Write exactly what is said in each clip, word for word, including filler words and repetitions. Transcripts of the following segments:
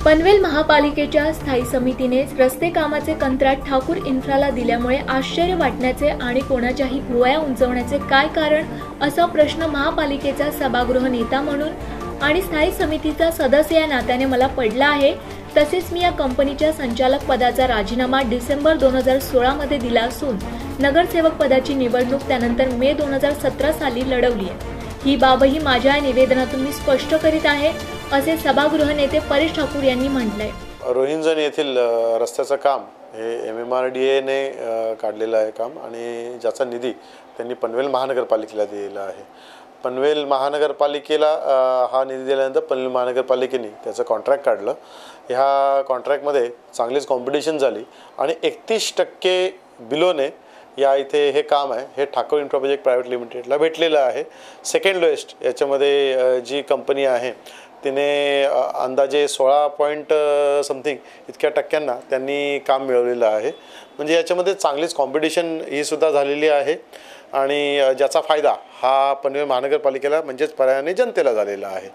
पनवेल महापालिकेच्या स्थायी समितीने रस्ते कामाचे कंत्राट ठाकूर इन्फ्राला दिल्यामुळे आश्चर्य वाटण्याचे आणि कोणाच्याही भुवया उंचवण्याचे काय कारण, असा प्रश्न महापालिकेचा सभागृह नेता म्हणून आणि स्थायी समितीचा सदस्य या नात्याने मला पडला आहे। तसेच मी या कंपनीच्या संचालक पदाचा राजीनामा डिसेंबर दोन हजार सोळा मध्ये दिला असून नगरसेवक पदाची निवडणूक त्यानंतर मे दोन हजार सतरा साली लढवली आहे। ही बाबही माझ्या निवेदनातून मी स्पष्ट करीत आहे, असे सभागृह नेते परेश ठाकूर यांनी म्हटलंय। रोहिंजन येथील रस्त्याचं काम हे M M R D A ने काढलेलं आहे काम आणि ज्याचा निधी त्यांनी पनवेल महानगरपालिकेला दिलेला आहे। पनवेल महानगरपालिकेला हा निधी दिल्यानंतर पनवेल महानगरपालिकेने त्याचं कॉन्ट्रॅक्ट काढलं। ह्या कॉन्ट्रॅक्टमध्ये चांगलीच कॉम्पिटिशन झाली आणि एकतीस टक्के बिलोने या इथे हे काम आहे हे ठाकूर इन्फ्रा प्रोजेक्ट प्रायव्हेट लिमिटेडला भेटलेलं आहे। सेकंड लोएस्ट याच्यामध्ये जी कंपनी आहे तिने अंदाजे सोळा पॉईंट समथिंग इतक्या टक्क्यांना त्यांनी काम मिळवलेलं आहे। म्हणजे याच्यामध्ये चांगलीच कॉम्पिटिशन ही सुद्धा झालेली आहे आणि ज्याचा फायदा हा पनवेल महानगरपालिकेला म्हणजेच पर्यायाने जनतेला झालेला आहे।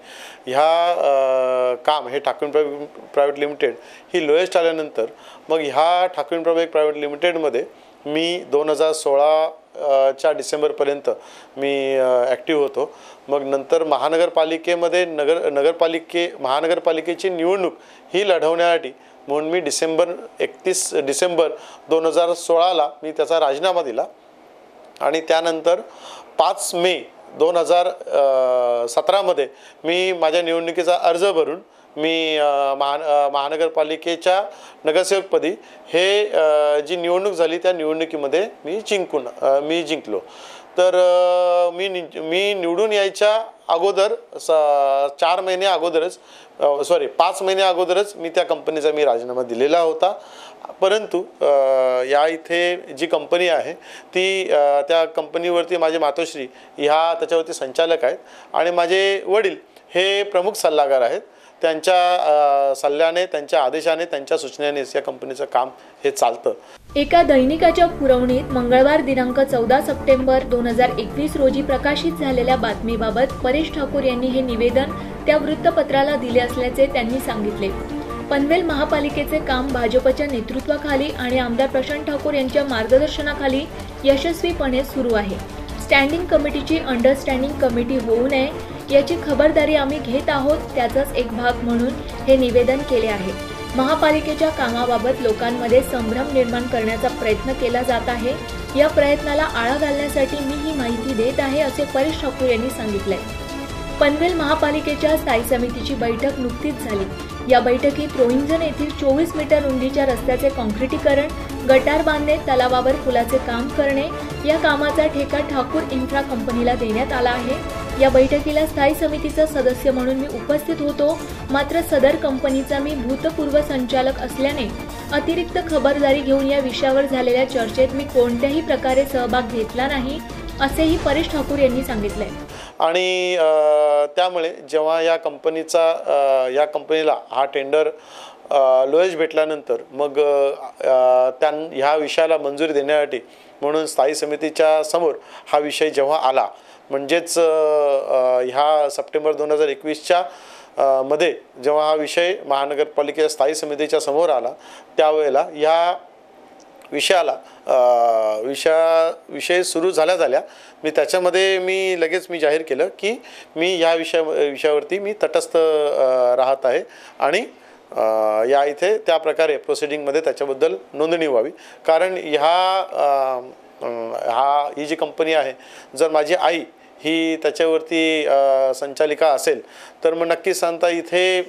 ह्या काम हे ठाकूर प्रायव्हेट लिमिटेड ही लोएस्ट आल्यानंतर मग ह्या ठाकूर प्रोजेक्ट प्रायव्हेट लिमिटेडमध्ये मी दोन हजार सोळा च्या डिसेंबरपर्यंत मी ॲक्टिव्ह होतो। मग नंतर महानगरपालिकेमध्ये नगर नगरपालिके महानगरपालिकेची निवडणूक ही लढवण्यासाठी म्हणून मी डिसेंबर एकतीस डिसेंबर दोन हजार सोळाला मी त्याचा राजीनामा दिला आणि त्यानंतर पाच मे दोन हजार सतरामध्ये मी माझ्या निवडणुकीचा अर्ज भरून मी महा महानगरपालिकेच्या नगरसेवकपदी हे जी निवडणूक झाली त्या निवडणुकीमध्ये मी जिंकून मी जिंकलो। तर मी मी निवडून यायच्या अगोदर स चार महिने अगोदरच सॉरी पाच महिने अगोदरच मी त्या कंपनीचा मी राजीनामा दिलेला होता। परंतु या इथे जी कंपनी आहे ती त्या कंपनीवरती माझे मातोश्री ह्या त्याच्यावरती संचालक आहेत आणि माझे वडील हे प्रमुख सल्लागार आहेत। त्यांच्या सल्ल्याने त्यांच्या आदेशाने त्यांच्या सूचनेनेच या कंपनीचं काम हे चालतं। एका दैनिकाच्या पुरवणीत मंगळवार दिनांक चौदा सप्टेंबर दोन हजार एकवीस रोजी प्रकाशित झालेल्या बातमीबाबत परेश ठाकूर यांनी हे निवेदन त्या वृत्तपत्राला दिले असल्याचे त्यांनी सांगितले। पनवेल महापालिकेचे काम भाजपच्या नेतृत्वाखाली आणि आमदार प्रशांत ठाकूर यांच्या मार्गदर्शनाखाली यशस्वीपणे सुरू आहे। स्टँडिंग कमिटीची अंडरस्टँडिंग कमिटी होऊ नये याची खबरदारी आम्ही घेत आहोत, त्याचाच एक भाग म्हणून हे निवेदन केले आहे। महापालिकेच्या कामाबाबत लोकांमध्ये संभ्रम निर्माण करण्याचा प्रयत्न केला जात आहे। या प्रयत्नाला आळा घालण्यासाठी मी ही माहिती देत आहे, असे परेश ठाकूर यांनी सांगितले। पनवेल महापालिकेच्या स्थायी समितीची बैठक नुकतीच झाली। या बैठकीत रोहिंजन येथील चोवीस मीटर रुंदीच्या रस्त्याचे कॉन्क्रिटीकरण, गटार बांधणे, तलावावर पुलाचे काम करणे या कामाचा ठेका ठाकूर इन्फ्रा कंपनीला देण्यात आला आहे। या बैठकीला स्थायी समितीचा सदस्य म्हणून मी उपस्थित होतो, मात्र सदर कंपनीचा मी भूतपूर्व संचालक असल्याने अतिरिक्त खबरदारी घेऊन या विषयावर झालेल्या चर्चेत मी कोणत्याही प्रकारे सहभाग घेतला नाही, असेही परेश ठाकूर यांनी सांगितले। आणि त्यामुळे जेव्हा या कंपनीचा या कंपनीला हा टेंडर लोएस्ट भेटल्यानंतर मग त्या ह्या विषयाला मंजुरी देण्यासाठी म्हणून स्थायी समितीच्या समोर हा विषय जेव्हा आला, म्हणजेच ह्या सप्टेंबर दोन हजार एकवीसच्या मध्ये जेव्हा हा विषय महानगरपालिकेच्या स्थायी समितीच्या समोर आला त्यावेळेला या विषयाला विषया विषय सुरू झाल्या झाल्या मी त्याच्यामध्ये मी लगेच मी जाहीर केलं की मी या विषया विषयावरती मी तटस्थ राहत आहे आणि या इथे त्या प्रकारे प्रोसिडिंगमध्ये त्याच्याबद्दल नोंदणी व्हावी। कारण ह्या हा ही जी कंपनी आहे, जर माझी आई ही त्याच्यावरती संचालिका असेल तर मग नक्कीच सांगता इथे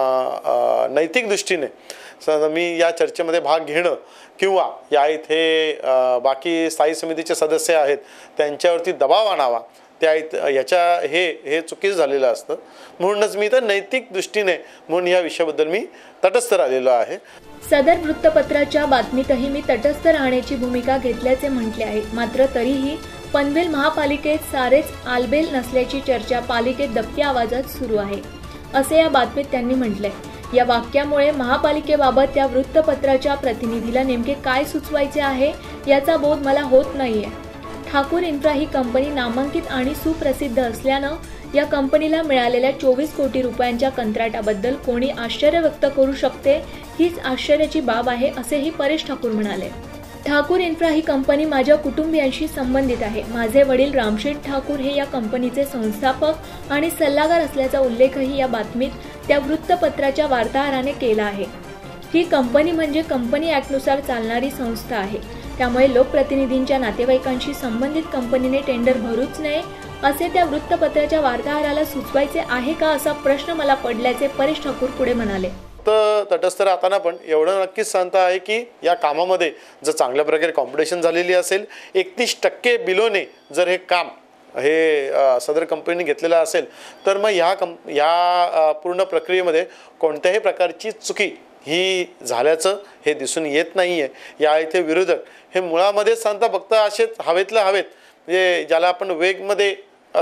नैतिक दृष्टीने मी या चर्चेमध्ये भाग घेणं किंवा या इथे बाकी स्थायी समितीचे सदस्य आहेत त्यांच्यावरती दबाव आणावा त्या याच्या हे हे चुकीचं झालेलं असतं। म्हणूनच मी तर नैतिक दृष्टीने म्हणून या विषयाबद्दल मी तटस्थ राहिलेलो आहे। सदर वृत्तपत्राच्या बातमीतही मी तटस्थ राहण्याची भूमिका घेतल्याचे म्हटले आहे, मात्र तरीही पनवेल महापालिकेत सारेच आलबेल नसल्याची चर्चा पालिकेत दबक्या आवाजात सुरू आहे, असे या बातमीत त्यांनी म्हटले। या वाक्यामुळे महापालिकेबाबत त्या वृत्तपत्राच्या प्रतिनिधीला नेमके काय सुचवायचे आहे याचा बोध मला होत नाहीये। ठाकूर इन्फ्रा ही कंपनी नामांकित आणि सुप्रसिद्ध असल्यानं या कंपनीला मिळालेल्या चोवीस कोटी रुपयांच्या कंत्राटाबद्दल कोणी आश्चर्य व्यक्त करू शकते, हीच आश्चर्याची बाब आहे, असेही परेश ठाकूर म्हणाले. ठाकूर इन्फ्रा ही कंपनी माझ्या कुटुंबियांशी संबंधित आहे. माझे वडील रामशेठ ठाकूर हे या कंपनीचे संस्थापक आणि सल्लागार असल्याचा उल्लेखही या बातमीत त्या वृत्तपत्राच्या वार्ताहराने केला आहे. ही कंपनी म्हणजे कंपनी ॲक्टनुसार चालणारी संस्था आहे. त्यामुळे लोकप्रतिनिधींच्या नातेवाईकांशी संबंधित कंपनीने टेंडर भरूच नये असे त्या वृत्तपत्राच्या वार्ताहराला सुचवायचे आहे का, असा प्रश्न मला पडल्याचे परेश ठाकूर पुढे म्हणाले. तर तटस्थ राहताना पण एवढं नक्कीच सांगता आहे की या कामामध्ये जर चांगल्या प्रकारे कॉम्पिटिशन झालेली असेल, एकतीस टक्के बिलोने जर हे काम हे सदर कंपनीने घेतलेलं असेल, तर मग ह्या कं ह्या पूर्ण प्रक्रियेमध्ये कोणत्याही प्रकारची चुकी ही झाल्याचं हे दिसून येत नाही आहे. या इथे विरोधक हे मुळामध्येच सांगता फक्त असेच हवेतलं हवेत, म्हणजे ज्याला आपण वेगमध्ये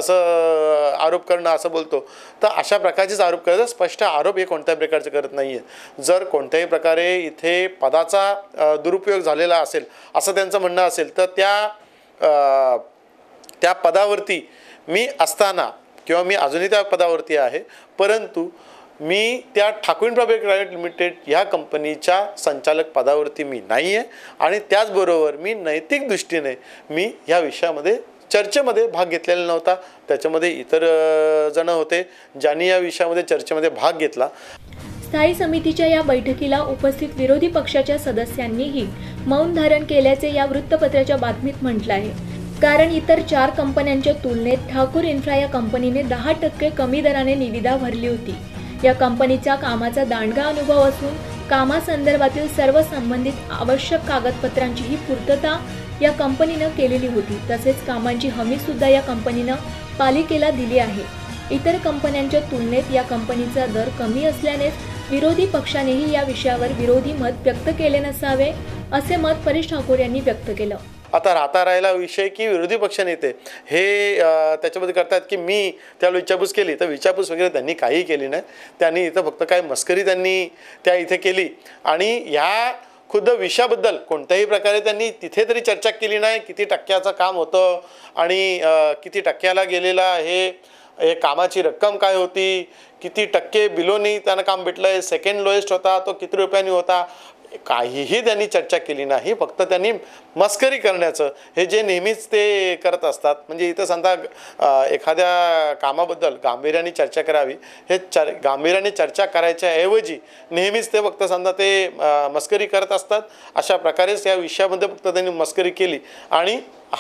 असं आरोप करणं असं बोलतो, तर अशा प्रकारचेच आरोप करतात. स्पष्ट आरोप हे कोणत्याही प्रकारचे करत नाही आहे. जर कोणत्याही प्रकारे इथे पदाचा दुरुपयोग झालेला असेल असं त्यांचं म्हणणं असेल, तर त्या त्या पदावरती मी असताना किंवा मी अजूनही त्या पदावरती आहे, परंतु मी त्या ठाकूर इन्फ्रा प्रायव्हेट लिमिटेड ह्या कंपनीच्या संचालक पदावरती मी नाही आहे आणि त्याचबरोबर मी नैतिक दृष्टीने मी ह्या विषयामध्ये चर्चेमध्ये भाग घेतलेला नव्हता. त्याच्यामध्ये इतर जण होते ज्यांनी या विषयामध्ये चर्चेमध्ये भाग घेतला. स्थायी समितीच्या या बैठकीला उपस्थित विरोधी पक्षाच्या सदस्यांनीही मौन धारण केल्याचे या वृत्तपत्राच्या बातमीत म्हटलं आहे. कारण इतर चार कंपन्यांच्या तुलनेत ठाकूर इन्फ्रा या कंपनीने दहा टक्के कमी दराने निविदा भरली होती. या कंपनीचा कामाचा दांडगा अनुभव असून कामासंदर्भातील सर्व संबंधित आवश्यक कागदपत्रांचीही पूर्तता या कंपनीनं केलेली होती. तसेच कामांची हमी सुद्धा या कंपनीनं पालिकेला दिली आहे. इतर कंपन्यांच्या तुलनेत या कंपनीचा दर कमी असल्यानेच विरोधी पक्षानेही या विषयावर विरोधी मत व्यक्त केले नसावे, असे मत परेश ठाकूर यांनी व्यक्त केलं. आता राहता राहिला विषय की विरोधी पक्षनेते हे त्याच्यामध्ये करतात की मी त्यावेळी विचारपूस केली, तर विचारपूस वगैरे त्यांनी काही केली नाही. त्यांनी इथं फक्त काय मस्करी त्यांनी त्या इथे केली आणि ह्या खुद्द विषयाबद्दल कोणत्याही प्रकारे त्यांनी तिथे तरी चर्चा केली नाही. किती टक्क्याचं काम होतं आणि किती टक्क्याला गेलेलं आहे, हे कामाची रक्कम काय होती, किती टक्के बिलोनी त्यांना काम भेटलं आहे, सेकंड लोएस्ट होता तो किती रुपयांनी होता, काहीही त्यांनी चर्चा केली नाही. फक्त त्यांनी मस्करी करण्याचं हे जे नेहमीच ते करत असतात. म्हणजे इथं सांगता एखाद्या कामाबद्दल गांभीर्याने चर्चा करावी, हे चर गांभीर्याने चर्चा करायच्या ऐवजी नेहमीच ते फक्त सांगता ते मस्करी करत असतात. अशा प्रकारेच या विषयामध्ये फक्त त्यांनी मस्करी केली आणि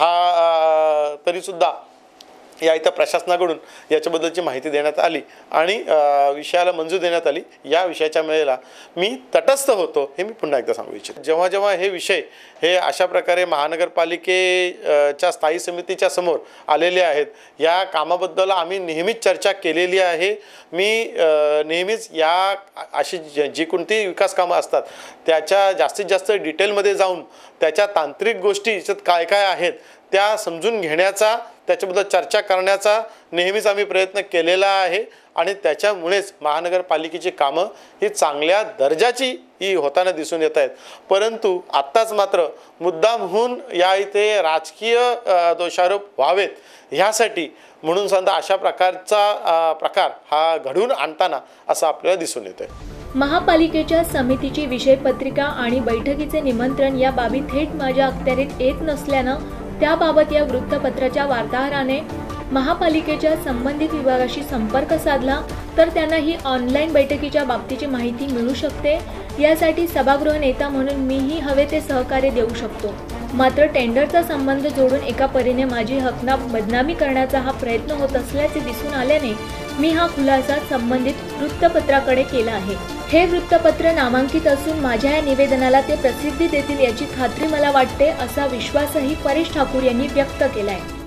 हा तरीसुद्धा या इथं प्रशासनाकडून याच्याबद्दलची माहिती देण्यात आली आणि विषयाला मंजूर देण्यात आली. या विषयाच्या वेळेला मी तटस्थ होतो हे मी पुन्हा एकदा सांगू इच्छितो. जेव्हा जेव्हा हे विषय हे अशा प्रकारे महानगरपालिकेच्या स्थायी समितीच्या समोर आलेले आहेत, या कामाबद्दल आम्ही नेहमीच चर्चा केलेली आहे. मी नेहमीच या अशी जी कोणती विकास कामं असतात त्याच्या जास्तीत जास्त डिटेलमध्ये जाऊन त्याच्या तांत्रिक गोष्टी याच्यात काय काय आहेत त्या समजून घेण्याचा, त्याच्याबद्दल चर्चा करण्याचा नेहमीच आम्ही प्रयत्न केलेला आहे आणि त्याच्यामुळेच महानगरपालिकेची कामं ही चांगल्या दर्जाची ही होताना दिसून येत आहेत. परंतु आत्ताच मात्र मुद्दामहून या इथे राजकीय दोषारोप व्हावेत ह्यासाठी म्हणून समजा अशा प्रकारचा प्रकार हा घडवून आणताना असं आपल्याला दिसून येतंय. महापालिकेच्या समितीची विषयपत्रिका आणि बैठकीचे निमंत्रण या बाबी थेट माझ्या अखत्यारीत येत नसल्यानं त्याबाबत या वृत्तपत्राच्या वार्ताहराने महापालिकेच्या संबंधित विभागाशी संपर्क साधला तर त्यांना ही ऑनलाईन बैठकीच्या बाबतीची माहिती मिळू शकते. यासाठी सभागृह नेता म्हणून मीही हवे ते सहकार्य देऊ शकतो. मात्र टेंडरचा संबंध जोडून एका परीने माझी हकना बदनामी करण्याचा हा प्रयत्न होत असल्याचे दिसून आल्याने मी हा खुलासा संबंधित वृत्तपत्राकडे केला आहे. हे वृत्तपत्र नामांकित असून माझ्या या निवेदनाला ते प्रसिद्धी देतील याची खात्री मला वाटते, असा विश्वासही परेश ठाकूर यांनी व्यक्त केला आहे.